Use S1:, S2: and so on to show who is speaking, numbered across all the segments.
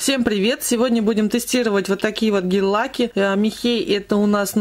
S1: Всем привет! Сегодня будем тестировать вот такие вот гель-лаки. Михей это у нас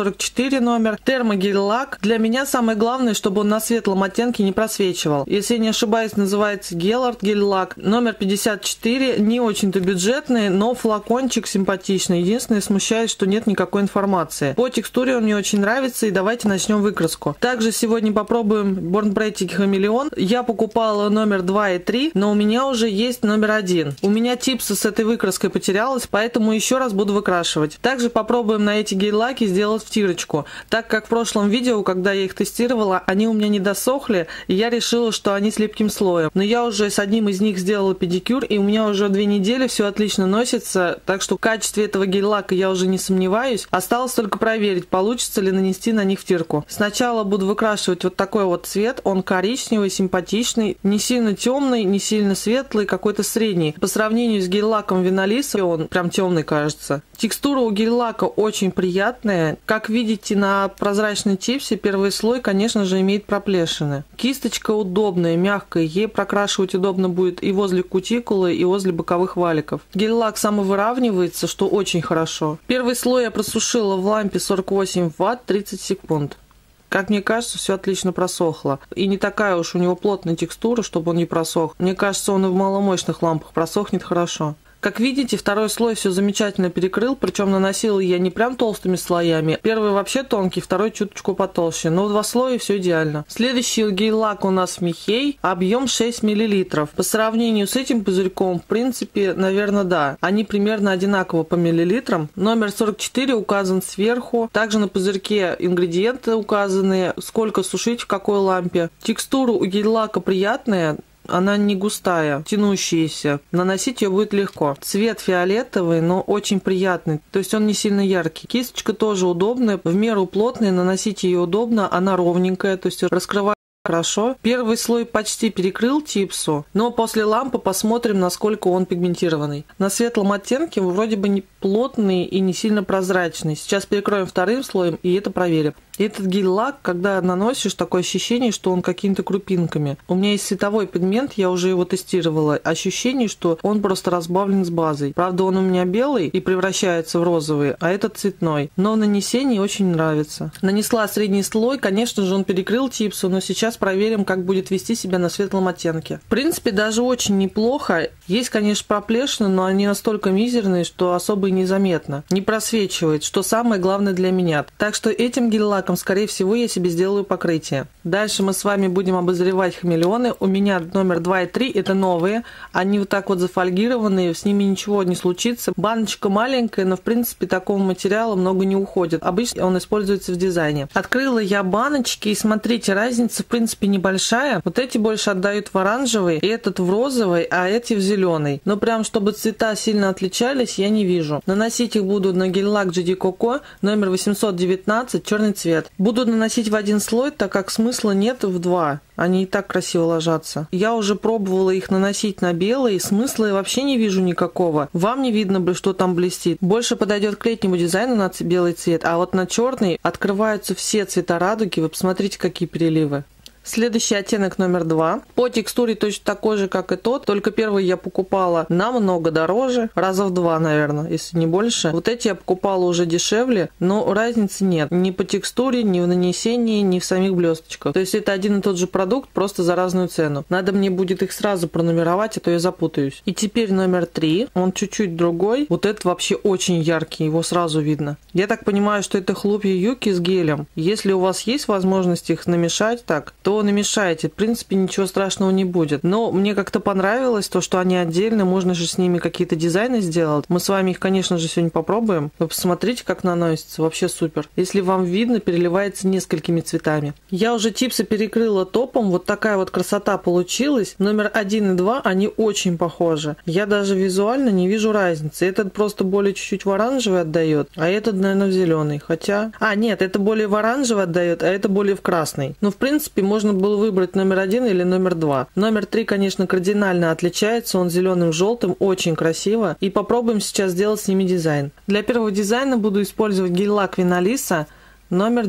S1: 044 номер. Термогель-лак. Для меня самое главное, чтобы он на светлом оттенке не просвечивал. Если я не ошибаюсь, называется Геллард гель-лак. Номер 54. Не очень-то бюджетный, но флакончик симпатичный. Единственное, смущает, что нет никакой информации. По текстуре он мне очень нравится, и давайте начнем выкраску. Также сегодня попробуем Born Pretty Chameleon. Я покупала номер 2 и 3, но у меня уже есть номер 1. У меня типсы с этой выкраской потерялась, поэтому еще раз буду выкрашивать. Также попробуем на эти гель-лаки сделать втирочку, так как в прошлом видео, когда я их тестировала, они у меня не досохли, и я решила, что они с липким слоем. Но я уже с одним из них сделала педикюр, и у меня уже 2 недели все отлично носится, так что в качестве этого гель-лака я уже не сомневаюсь. Осталось только проверить, получится ли нанести на них втирку. Сначала буду выкрашивать вот такой вот цвет, он коричневый, симпатичный, не сильно темный, не сильно светлый, какой-то средний. По сравнению с гель-лаком Винолиса он прям темный кажется. Текстура у гель-лака очень приятная. Как видите, на прозрачной чипсе первый слой, конечно же, имеет проплешины. Кисточка удобная, мягкая, ей прокрашивать удобно будет и возле кутикулы, и возле боковых валиков. Гель-лак самовыравнивается, что очень хорошо. Первый слой я просушила в лампе 48 Вт 30 секунд. Как мне кажется, все отлично просохло. И не такая уж у него плотная текстура, чтобы он не просох. Мне кажется, он и в маломощных лампах просохнет хорошо. Как видите, второй слой все замечательно перекрыл, причем наносила я не прям толстыми слоями. Первый вообще тонкий, второй чуточку потолще, но в 2 слоя все идеально. Следующий гель-лак у нас Михей, объем 6 мл. По сравнению с этим пузырьком, в принципе, наверное, да. Они примерно одинаково по миллилитрам. Номер 44 указан сверху. Также на пузырьке ингредиенты указаны, сколько сушить в какой лампе. Текстура у гель-лака приятная. Она не густая, тянущаяся. Наносить ее будет легко. Цвет фиолетовый, но очень приятный. То есть он не сильно яркий. Кисточка тоже удобная, в меру плотная. Наносить ее удобно. Она ровненькая, то есть раскрывает хорошо. Первый слой почти перекрыл типсу, но после лампы посмотрим, насколько он пигментированный. На светлом оттенке вроде бы не плотный и не сильно прозрачный. Сейчас перекроем вторым слоем и это проверим. Этот гель-лак, когда наносишь, такое ощущение, что он какими-то крупинками. У меня есть световой пигмент, я уже его тестировала. Ощущение, что он просто разбавлен с базой. Правда, он у меня белый и превращается в розовый, а этот цветной. Но в нанесении очень нравится. Нанесла средний слой, конечно же, он перекрыл типсу, но сейчас проверим, как будет вести себя на светлом оттенке. В принципе, даже очень неплохо. Есть, конечно, проплешины, но они настолько мизерные, что особо и незаметно. Не просвечивает, что самое главное для меня. Так что этим гель-лаком, скорее всего, я себе сделаю покрытие. Дальше мы с вами будем обозревать хамелеоны. У меня номер 2 и 3 это новые. Они вот так вот зафольгированные, с ними ничего не случится. Баночка маленькая, но в принципе такого материала много не уходит. Обычно он используется в дизайне. Открыла я баночки и смотрите, разница в принципе небольшая. Вот эти больше отдают в оранжевый, и этот в розовый, а эти в зеленый. Но прям чтобы цвета сильно отличались, я не вижу. Наносить их буду на гель-лак GD Coco номер 819, черный цвет. Буду наносить в один слой, так как смысла нет в 2. Они и так красиво ложатся. Я уже пробовала их наносить на белый, смысла я вообще не вижу никакого. Вам не видно, что там блестит. Больше подойдет к летнему дизайну на белый цвет, а вот на черный открываются все цвета радуги. Вы посмотрите, какие переливы. Следующий оттенок номер 2. По текстуре точно такой же, как и тот, только первый я покупала намного дороже, раза в 2, наверное, если не больше. Вот эти я покупала уже дешевле, но разницы нет ни по текстуре, ни в нанесении, ни в самих блесточках. То есть это один и тот же продукт, просто за разную цену. Надо мне будет их сразу пронумеровать, а то я запутаюсь. И теперь номер 3, он чуть-чуть другой. Вот этот вообще очень яркий, его сразу видно. Я так понимаю, что это хлопья юки с гелем. Если у вас есть возможность их намешать так, то намешаете. В принципе, ничего страшного не будет. Но мне как-то понравилось то, что они отдельно, можно же с ними какие-то дизайны сделать. Мы с вами их, конечно же, сегодня попробуем. Вы посмотрите, как наносится. Вообще супер. Если вам видно, переливается несколькими цветами. Я уже типсы перекрыла топом. Вот такая вот красота получилась. Номер 1 и 2, они очень похожи. Я даже визуально не вижу разницы. Этот просто более чуть-чуть в оранжевый отдает, а этот, наверное, в зеленый. Хотя... нет, это более в оранжевый отдает, а это более в красный. Но, в принципе, можно было выбрать номер 1 или номер 2. Номер 3, конечно, кардинально отличается. Он зеленым желтым, очень красиво. И попробуем сейчас сделать с ними дизайн. Для первого дизайна буду использовать гель-лак Винолиса номер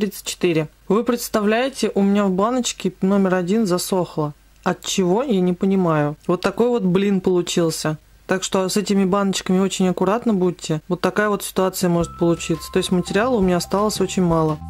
S1: 934. Вы представляете, у меня в баночке номер 1 засохло. От чего, я не понимаю. Вот такой вот блин получился. Так что с этими баночками очень аккуратно будьте. Вот такая вот ситуация может получиться. То есть материала у меня осталось очень мало.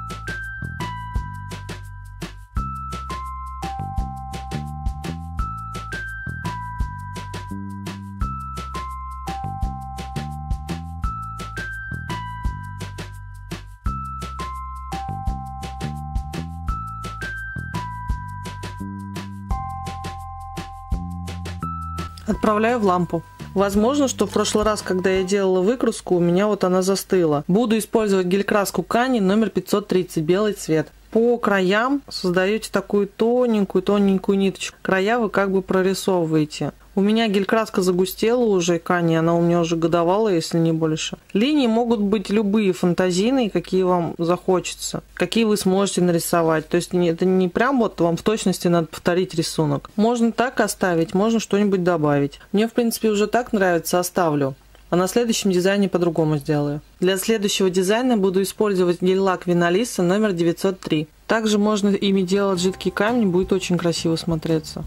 S1: Отправляю в лампу. Возможно, что в прошлый раз, когда я делала выкраску, у меня вот она застыла. Буду использовать гель-краску Кани номер 530, белый цвет. По краям создаете такую тоненькую ниточку. Края вы как бы прорисовываете. У меня гель-краска загустела уже, Кани, она у меня уже годовалая, если не больше. Линии могут быть любые, фантазийные, какие вам захочется, какие вы сможете нарисовать. То есть это не прям вот вам в точности надо повторить рисунок. Можно так оставить, можно что-нибудь добавить. Мне, в принципе, уже так нравится, оставлю. А на следующем дизайне по-другому сделаю. Для следующего дизайна буду использовать гель-лак Винолиса номер 903. Также можно ими делать жидкий камень, будет очень красиво смотреться.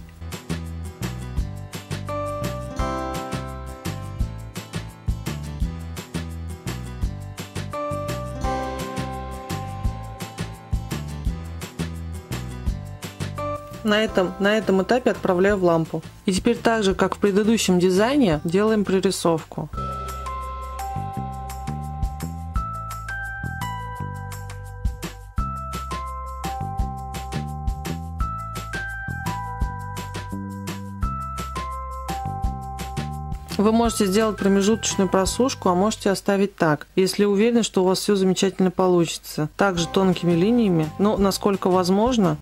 S1: На этом этапе отправляю в лампу. И теперь так же, как в предыдущем дизайне, делаем прорисовку. Вы можете сделать промежуточную просушку, а можете оставить так, если уверены, что у вас все замечательно получится. Также тонкими линиями, но насколько возможно.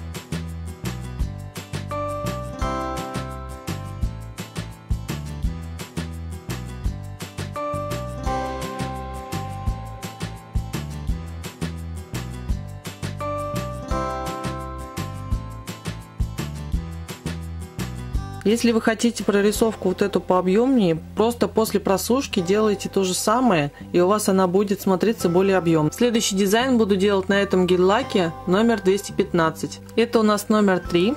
S1: Если вы хотите прорисовку вот эту пообъемнее, просто после просушки делайте то же самое, и у вас она будет смотреться более объемно. Следующий дизайн буду делать на этом гель-лаке номер 215. Это у нас номер 3.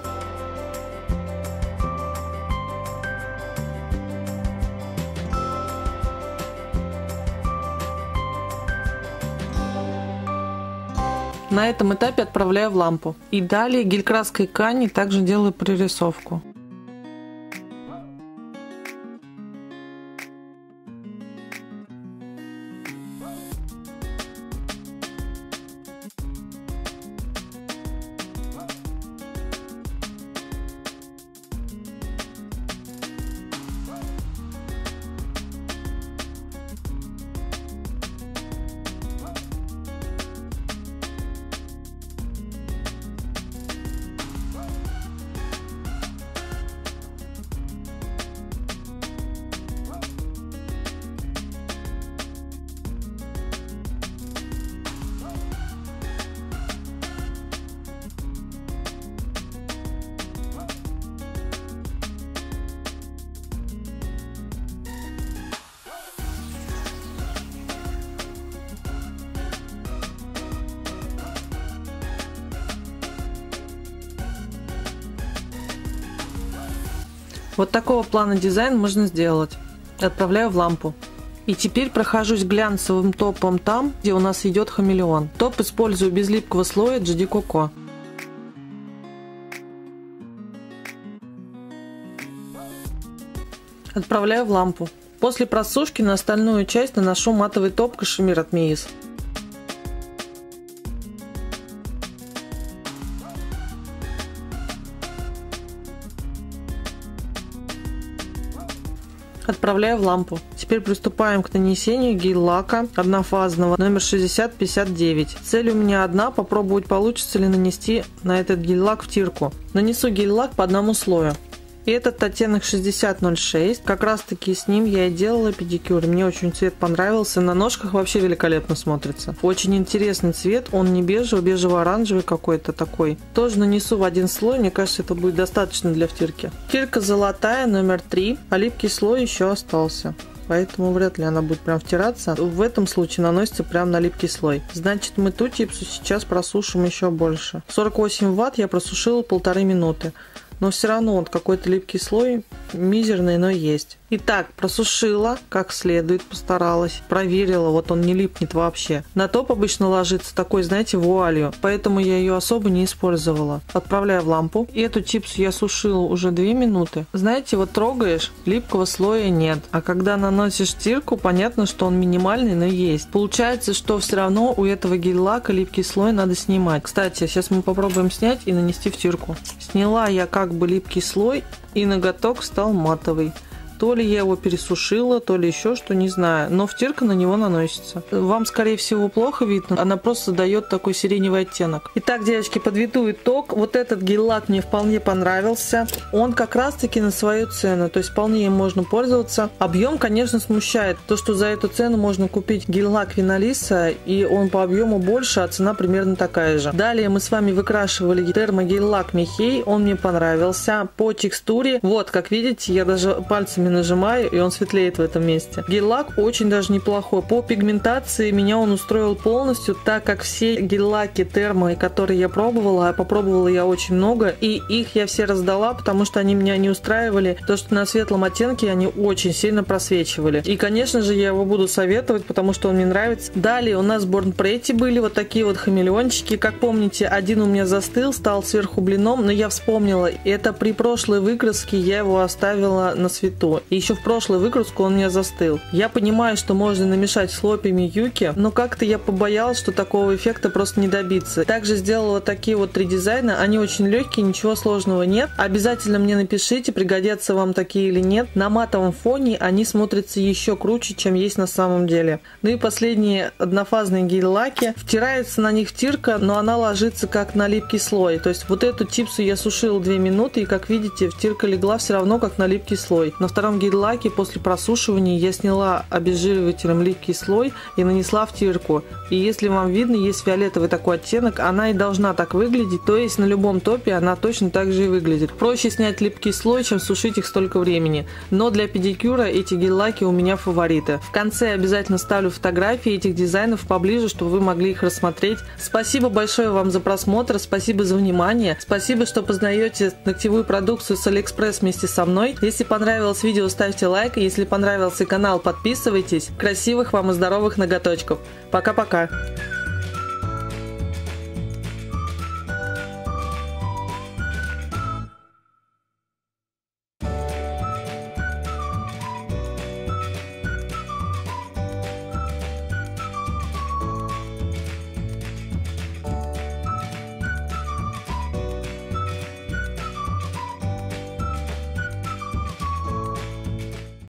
S1: На этом этапе отправляю в лампу. И далее гель-краской Кани также делаю прорисовку. Вот такого плана дизайн можно сделать. Отправляю в лампу. И теперь прохожусь глянцевым топом там, где у нас идет хамелеон. Топ использую без липкого слоя GD Coco. Отправляю в лампу. После просушки на остальную часть наношу матовый топ кашемир от Миис. Отправляю в лампу. Теперь приступаем к нанесению гель-лака однофазного номер 6059. Цель у меня одна, попробовать получится ли нанести на этот гель-лак втирку. Нанесу гель-лак по одному слою. И этот оттенок 6006, как раз таки с ним я и делала педикюр. Мне очень цвет понравился, на ножках вообще великолепно смотрится. Очень интересный цвет, он не бежевый, бежево-оранжевый какой-то такой. Тоже нанесу в один слой, мне кажется, это будет достаточно для втирки. Втирка золотая номер 3, а липкий слой еще остался. Поэтому вряд ли она будет прям втираться. В этом случае наносится прям на липкий слой. Значит, мы ту типсу сейчас просушим еще больше. 48 Вт я просушила 1,5 минуты. но все равно вот какой-то липкий слой, мизерный, но есть. Итак, просушила как следует, постаралась, проверила, вот он не липнет вообще. На топ обычно ложится такой, знаете, вуалью, поэтому я ее особо не использовала. Отправляю в лампу. И эту чипсу я сушила уже 2 минуты. Знаете, вот трогаешь, липкого слоя нет. А когда наносишь стирку, понятно, что он минимальный, но есть. Получается, что все равно у этого гель-лака липкий слой надо снимать. Кстати, сейчас мы попробуем снять и нанести в стирку. Сняла я как бы липкий слой, и ноготок стал матовый. То ли я его пересушила, то ли еще что, не знаю. Но втирка на него наносится. Вам, скорее всего, плохо видно. Она просто дает такой сиреневый оттенок. Итак, девочки, подведу итог. Вот этот гель-лак мне вполне понравился. Он как раз-таки на свою цену. То есть вполне им можно пользоваться. Объем, конечно, смущает. То, что за эту цену можно купить гель-лак Винолиса, и он по объему больше, а цена примерно такая же. Далее мы с вами выкрашивали термогель-лак Михей. Он мне понравился. По текстуре, вот, как видите, я даже пальцами нажимаю, и он светлеет в этом месте. Гель-лак очень даже неплохой. По пигментации меня он устроил полностью, так как все гель-лаки термо, которые я пробовала, а попробовала я очень много, и их я все раздала, потому что они меня не устраивали. То, что на светлом оттенке они очень сильно просвечивали. И, конечно же, я его буду советовать, потому что он мне нравится. Далее у нас Born Pretty были вот такие вот хамелеончики. Как помните, один у меня застыл, стал сверху блином, но я вспомнила, это при прошлой выкраске я его оставила на свету. И еще в прошлую выкраску он у меня застыл. Я понимаю, что можно намешать с хлопьями юки, но как-то я побоялась, что такого эффекта просто не добиться. Также сделала такие вот 3 дизайна. Они очень легкие, ничего сложного нет. Обязательно мне напишите, пригодятся вам такие или нет. На матовом фоне они смотрятся еще круче, чем есть на самом деле. Ну и последние однофазные гель-лаки. Втирается на них втирка, но она ложится как на липкий слой. То есть вот эту чипсу я сушила 2 минуты, и как видите, втирка легла все равно как на липкий слой. На втором гель-лаке после просушивания я сняла обезжиривателем липкий слой и нанесла втирку. И если вам видно, есть фиолетовый такой оттенок, она и должна так выглядеть, то есть на любом топе она точно так же и выглядит. Проще снять липкий слой, чем сушить их столько времени. Но для педикюра эти гель-лаки у меня фавориты. В конце обязательно ставлю фотографии этих дизайнов поближе, чтобы вы могли их рассмотреть. Спасибо большое вам за просмотр, спасибо за внимание, спасибо, что познаете ногтевую продукцию с Алиэкспресс вместе со мной. Если понравилось видео, ставьте лайк, если понравился канал, подписывайтесь. Красивых вам и здоровых ноготочков. Пока-пока!